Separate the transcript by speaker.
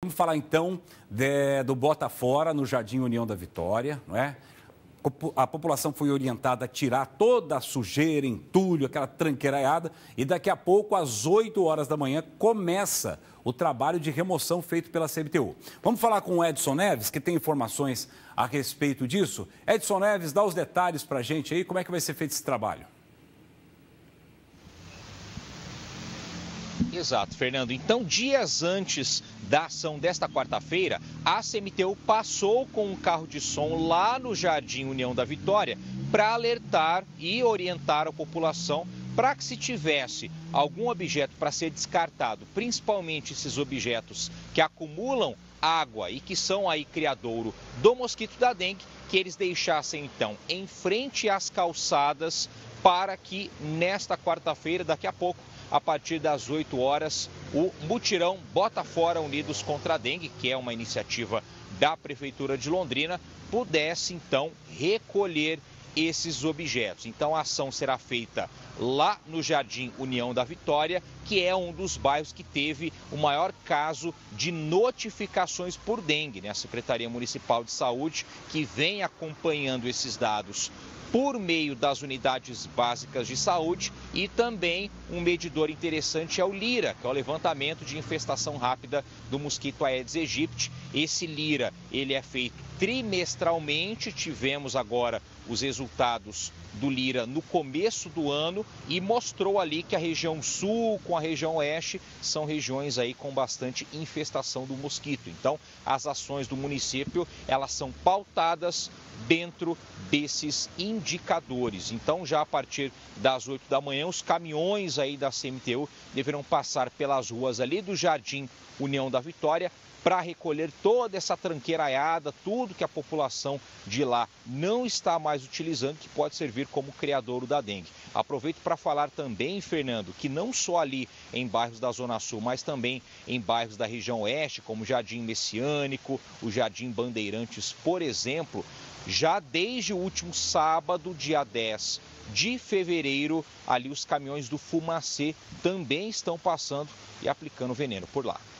Speaker 1: Vamos falar então do Botafora, no Jardim União da Vitória, não é? A população foi orientada a tirar toda a sujeira, entulho, aquela tranqueiraiada, e daqui a pouco, às 8 horas da manhã, começa o trabalho de remoção feito pela CMTU. Vamos falar com o Edson Neves, que tem informações a respeito disso. Edson Neves, dá os detalhes para a gente aí, como é que vai ser feito esse trabalho?
Speaker 2: Exato, Fernando. Então, dias antes da ação desta quarta-feira, a CMTU passou com um carro de som lá no Jardim União da Vitória para alertar e orientar a população para que, se tivesse algum objeto para ser descartado, principalmente esses objetos que acumulam água e que são aí criadouro do mosquito da dengue, que eles deixassem então em frente às calçadas para que nesta quarta-feira, daqui a pouco, a partir das 8 horas, o mutirão Botafora Unidos contra a Dengue, que é uma iniciativa da Prefeitura de Londrina, pudesse então recolher esses objetos. Então a ação será feita lá no Jardim União da Vitória, que é um dos bairros que teve o maior caso de notificações por dengue, né? A Secretaria Municipal de Saúde, que vem acompanhando esses dados por meio das unidades básicas de saúde, e também um medidor interessante é o LIRA, que é o levantamento de infestação rápida do mosquito Aedes aegypti. Esse LIRA, ele é feito trimestralmente, tivemos agora os resultados do LIRA no começo do ano e mostrou ali que a região sul com a região oeste são regiões aí com bastante infestação do mosquito. Então, as ações do município, elas são pautadas dentro desses indicadores. Então, já a partir das 8 da manhã, os caminhões aí da CMTU deverão passar pelas ruas ali do Jardim União da Vitória para recolher toda essa tranqueiraiada, tudo que a população de lá não está mais utilizando, que pode servir como criadouro da dengue. Aproveito para falar também, Fernando, que não só ali em bairros da Zona Sul, mas também em bairros da região oeste, como o Jardim Messiânico, o Jardim Bandeirantes, por exemplo, já desde o último sábado, dia 10 de fevereiro, ali os caminhões do Fumacê também estão passando e aplicando veneno por lá.